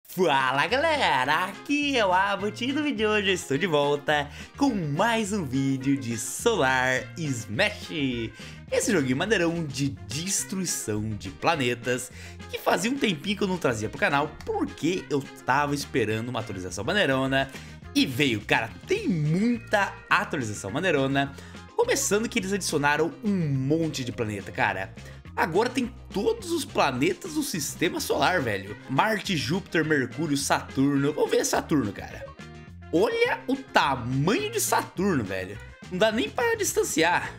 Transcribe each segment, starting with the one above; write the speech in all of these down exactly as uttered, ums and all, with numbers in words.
Fala galera, aqui é o Abbott e no vídeo de hoje eu estou de volta com mais um vídeo de Solar Smash. Esse joguinho maneirão de destruição de planetas que fazia um tempinho que eu não trazia pro canal porque eu tava esperando uma atualização maneirona. E veio, cara, tem muita atualização maneirona. Começando que eles adicionaram um monte de planeta, cara. Agora tem todos os planetas do sistema solar, velho. Marte, Júpiter, Mercúrio, Saturno. Vamos ver Saturno, cara. Olha o tamanho de Saturno, velho. Não dá nem para distanciar.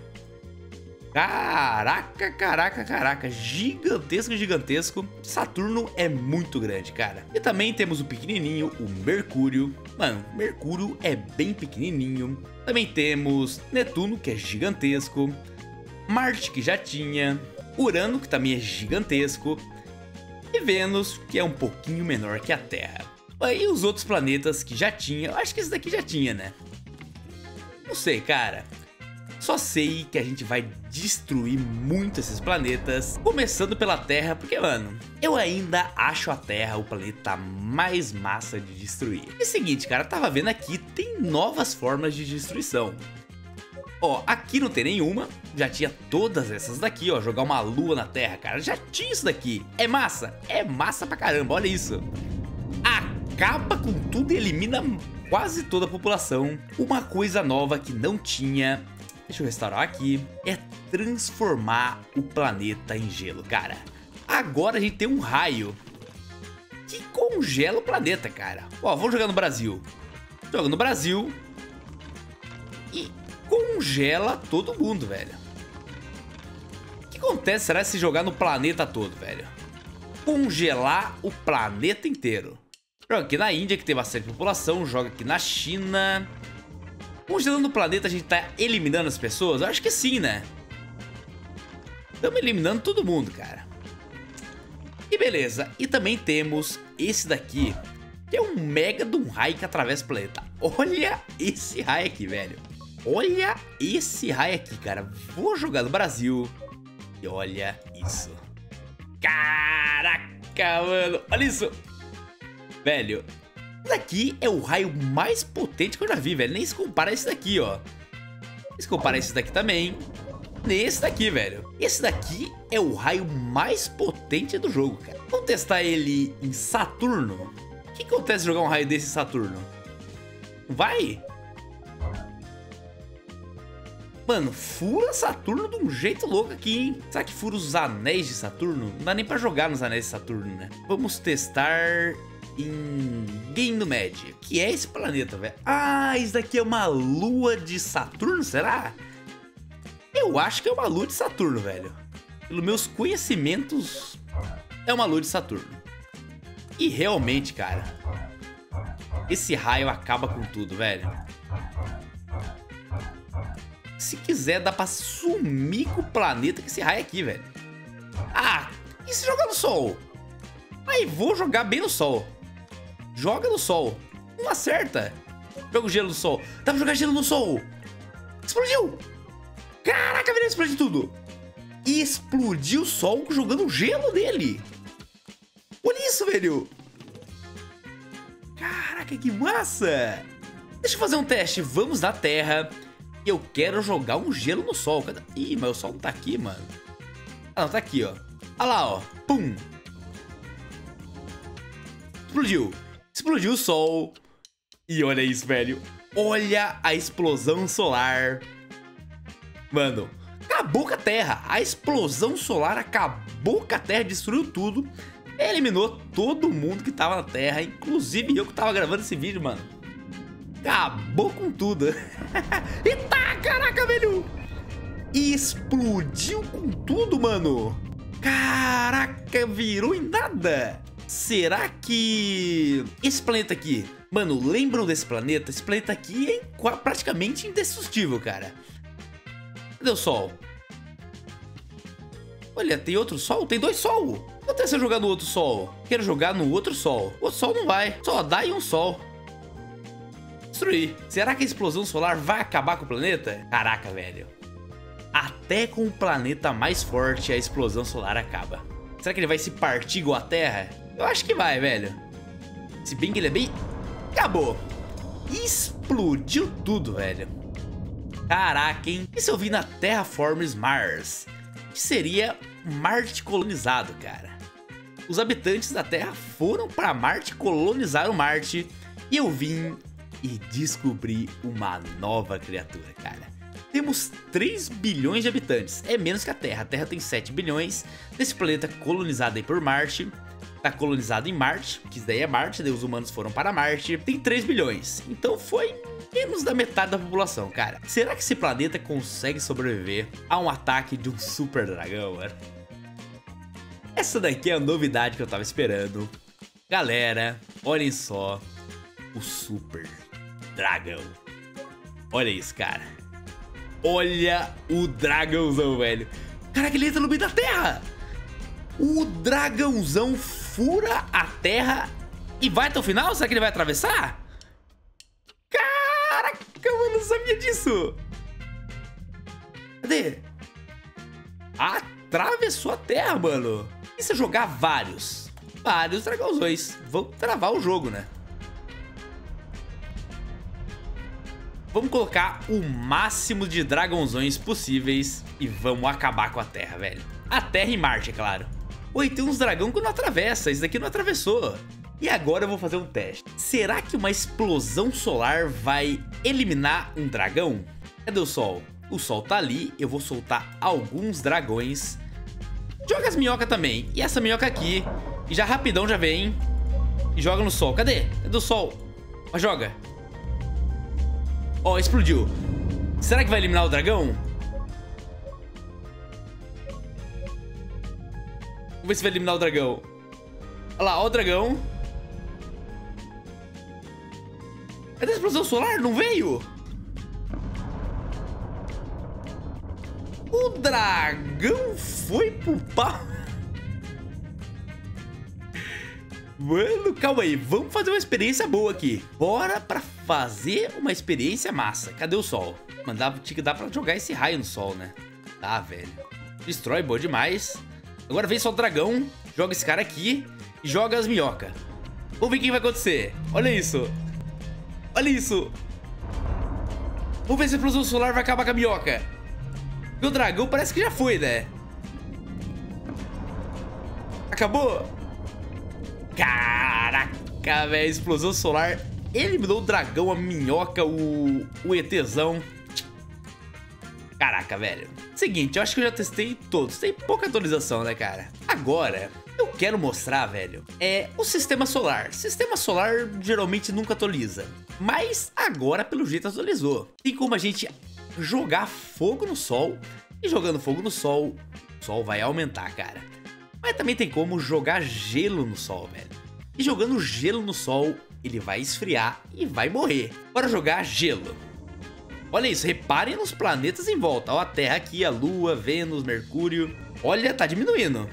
Caraca, caraca, caraca. Gigantesco, gigantesco. Saturno é muito grande, cara. E também temos o pequenininho, o Mercúrio. Mano, Mercúrio é bem pequenininho. Também temos Netuno, que é gigantesco. Marte, que já tinha. Urano, que também é gigantesco, e Vênus, que é um pouquinho menor que a Terra. Aí os outros planetas que já tinha, eu acho que esse daqui já tinha, né? Não sei, cara. Só sei que a gente vai destruir muito esses planetas, começando pela Terra, porque, mano, eu ainda acho a Terra o planeta mais massa de destruir. E é o seguinte, cara, tava vendo aqui, tem novas formas de destruição. Ó, aqui não tem nenhuma, já tinha todas essas daqui, ó, jogar uma lua na Terra, cara, já tinha isso daqui. É massa? É massa pra caramba, olha isso. Acaba com tudo e elimina quase toda a população. Uma coisa nova que não tinha, deixa eu restaurar aqui, é transformar o planeta em gelo, cara. Agora a gente tem um raio que congela o planeta, cara. Ó, vamos jogar no Brasil. Joga no Brasil e congela todo mundo, velho. O que acontece, será, se jogar no planeta todo, velho? Congelar o planeta inteiro. Joga aqui na Índia, que tem bastante população. Joga aqui na China. Congelando o planeta, a gente tá eliminando as pessoas? Eu acho que sim, né? Estamos eliminando todo mundo, cara. E beleza. E também temos esse daqui, que é um mega de um raio que atravessa o planeta. Olha esse raio aqui, velho. Olha esse raio aqui, cara. Vou jogar no Brasil. E olha isso. Caraca, mano. Olha isso. Velho, esse daqui é o raio mais potente que eu já vi, velho. Nem se compara a esse daqui, ó. Nem se compara a esse daqui também. Nem esse daqui, velho. Esse daqui é o raio mais potente do jogo, cara. Vamos testar ele em Saturno. O que acontece se jogar um raio desse em Saturno? Vai? Mano, fura Saturno de um jeito louco aqui, hein? Será que fura os anéis de Saturno? Não dá nem pra jogar nos anéis de Saturno, né? Vamos testar em Ganymede, que é esse planeta, velho. Ah, isso daqui é uma lua de Saturno, será? Eu acho que é uma lua de Saturno, velho. Pelos meus conhecimentos, é uma lua de Saturno. E realmente, cara, esse raio acaba com tudo, velho. Se quiser, dá pra sumir com o planeta com esse raio aqui, velho. Ah, e se jogar no sol? Aí, vou jogar bem no sol. Joga no sol. Não acerta. Joga o gelo no sol. Dá pra jogar gelo no sol. Explodiu. Caraca, velho, explodiu tudo. Explodiu o sol jogando gelo nele. Olha isso, velho. Caraca, que massa. Deixa eu fazer um teste. Vamos na Terra. Eu quero jogar um gelo no sol. Ih, mas o sol não tá aqui, mano. Ah, não, tá aqui, ó. Olha lá, ó. Pum. Explodiu. Explodiu o sol. E olha isso, velho. Olha a explosão solar. Mano, acabou com a Terra. A explosão solar acabou com a Terra, destruiu tudo. Eliminou todo mundo que tava na Terra, inclusive eu que tava gravando esse vídeo, mano. Acabou com tudo. Eita, caraca, velho. Explodiu com tudo, mano. Caraca, virou em nada. Será que esse planeta aqui, mano, lembram desse planeta? Esse planeta aqui é praticamente indestrutível, cara. Cadê o sol? Olha, tem outro sol? Tem dois sol. O que acontece se eu jogar no outro sol? Quero jogar no outro sol. O outro sol não vai. Só dá em um sol. Destruir. Será que a explosão solar vai acabar com o planeta? Caraca, velho. Até com o planeta mais forte a explosão solar acaba. Será que ele vai se partir igual a Terra? Eu acho que vai, velho. Se bem que ele é bem... Acabou. Explodiu tudo, velho. Caraca, hein? E se eu vi na Terraformers Mars? Que seria Marte colonizado, cara. Os habitantes da Terra foram para Marte, colonizaram Marte. E eu vim e descobri uma nova criatura, cara. Temos três bilhões de habitantes. É menos que a Terra. A Terra tem sete bilhões. Nesse planeta colonizado aí por Marte. Tá colonizado em Marte, que isso daí é Marte, daí os humanos foram para Marte. Tem três bilhões. Então foi menos da metade da população, cara. Será que esse planeta consegue sobreviver a um ataque de um super dragão, mano? Essa daqui é a novidade que eu tava esperando. Galera, olhem só o super dragão. Olha isso, cara. Olha o dragãozão, velho. Caraca, ele entra no meio da terra. O dragãozão fura a terra e vai até o final? Será que ele vai atravessar? Caraca, eu não sabia disso. Cadê? Atravessou a terra, mano. E se eu jogar vários? Vários dragãozões. Vão travar o jogo, né? Vamos colocar o máximo de dragãozões possíveis e vamos acabar com a terra, velho. A terra e Marte, é claro. Oi, tem uns dragão que não atravessa, esse daqui não atravessou. E agora eu vou fazer um teste. Será que uma explosão solar vai eliminar um dragão? Cadê o sol? O sol tá ali, eu vou soltar alguns dragões. Joga as minhocas também. E essa minhoca aqui, e já rapidão já vem e joga no sol. Cadê? Cadê o sol? Ó, joga. Ó, explodiu. Será que vai eliminar o dragão? Vamos ver se vai eliminar o dragão. Olha lá, ó o dragão. Cadê a explosão solar? Não veio? O dragão foi pro pau. Mano, calma aí. Vamos fazer uma experiência boa aqui. Bora pra fazer uma experiência massa. Cadê o sol? Mandava, tinha que dar pra jogar esse raio no sol, né? Tá, velho. Destrói, boa demais. Agora vem só o dragão, joga esse cara aqui e joga as minhocas. Vamos ver o que vai acontecer. Olha isso. Olha isso. Vamos ver se a explosão solar vai acabar com a minhoca. E o dragão parece que já foi, né? Acabou? Caraca, velho. Explosão solar eliminou o dragão, a minhoca, o, o ETzão. Caraca, velho. Seguinte, eu acho que eu já testei todos. Tem pouca atualização, né, cara? Agora, eu quero mostrar, velho, é o sistema solar. Sistema solar geralmente nunca atualiza. Mas agora, pelo jeito, atualizou. Tem como a gente jogar fogo no sol. E jogando fogo no sol, o sol vai aumentar, cara. Mas também tem como jogar gelo no sol, velho. E jogando gelo no sol, ele vai esfriar e vai morrer. Bora jogar gelo. Olha isso, reparem nos planetas em volta. Ó, a Terra aqui, a Lua, Vênus, Mercúrio. Olha, tá diminuindo.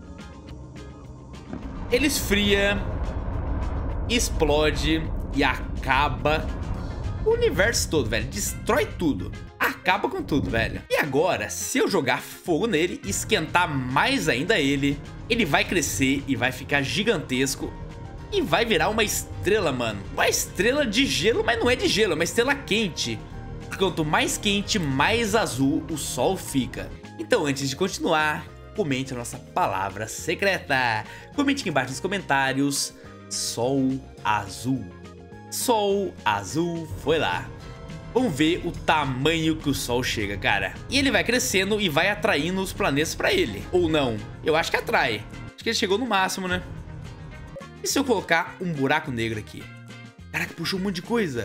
Ele esfria, explode e acaba o universo todo, velho. Destrói tudo. Acaba com tudo, velho. E agora, se eu jogar fogo nele e esquentar mais ainda ele, ele vai crescer e vai ficar gigantesco. E vai virar uma estrela, mano. Uma estrela de gelo, mas não é de gelo, é uma estrela quente. Quanto mais quente, mais azul o sol fica. Então, antes de continuar, comente a nossa palavra secreta. Comente aqui embaixo nos comentários. Sol azul. Sol azul foi lá. Vamos ver o tamanho que o sol chega, cara. E ele vai crescendo e vai atraindo os planetas pra ele. Ou não? Eu acho que atrai. Acho que ele chegou no máximo, né? E se eu colocar um buraco negro aqui? Caraca, puxou um monte de coisa.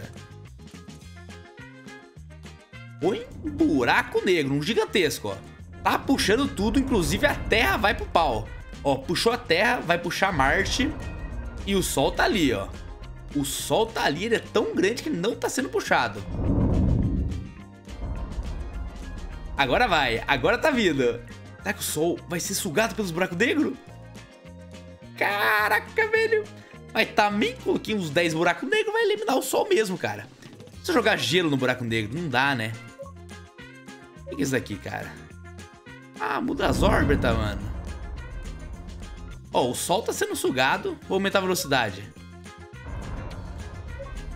Põe um buraco negro, um gigantesco, ó. Tá puxando tudo, inclusive a Terra vai pro pau. Ó, puxou a Terra, vai puxar Marte. E o Sol tá ali, ó. O Sol tá ali, ele é tão grande que ele não tá sendo puxado. Agora vai, agora tá vindo. Será que o Sol vai ser sugado pelos buracos negros? Caraca, velho. Mas também coloquei uns dez buracos negros, vai eliminar o Sol mesmo, cara. Se eu jogar gelo no buraco negro, não dá, né? O que é isso aqui, cara? Ah, muda as órbitas, mano. Ó, o Sol tá sendo sugado. Vou aumentar a velocidade.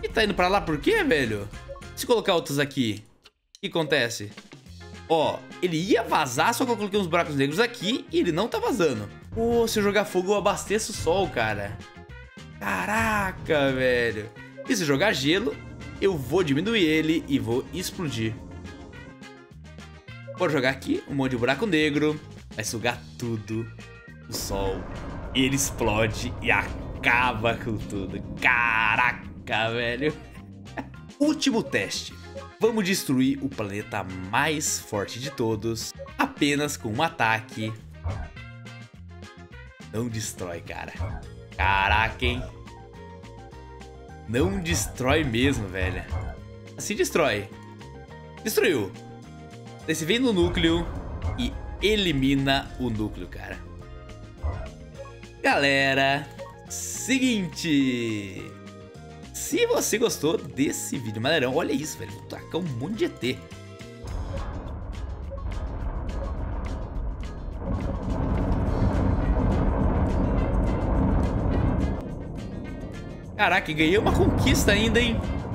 E tá indo pra lá por quê, velho? Se colocar outros aqui, o que acontece? Ó, ele ia vazar, só que eu coloquei uns buracos negros aqui e ele não tá vazando. Pô, se eu jogar fogo eu abasteço o sol, cara. Caraca, velho. E se eu jogar gelo, eu vou diminuir ele e vou explodir. Vou jogar aqui um monte de buraco negro. Vai sugar tudo o sol. E ele explode e acaba com tudo. Caraca, velho. Último teste. Vamos destruir o planeta mais forte de todos. Apenas com um ataque. Não destrói, cara. Caraca, hein? Não destrói mesmo, velho. Assim destrói. Destruiu. Daí você vem no núcleo e elimina o núcleo, cara. Galera, seguinte. Se você gostou desse vídeo maneirão, olha isso, velho. Vou tacar um monte de E T. Caraca, ganhei uma conquista ainda, hein?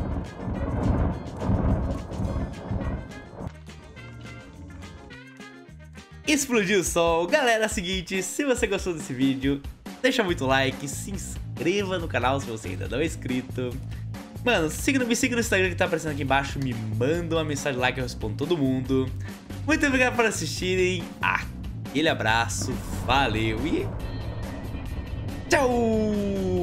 Explodiu o sol. Galera, é o seguinte, se você gostou desse vídeo, deixa muito like, se inscreva no canal se você ainda não é inscrito. Mano, siga, me siga no Instagram que tá aparecendo aqui embaixo, me manda uma mensagem lá que eu respondo todo mundo. Muito obrigado por assistirem, aquele abraço, valeu e tchau!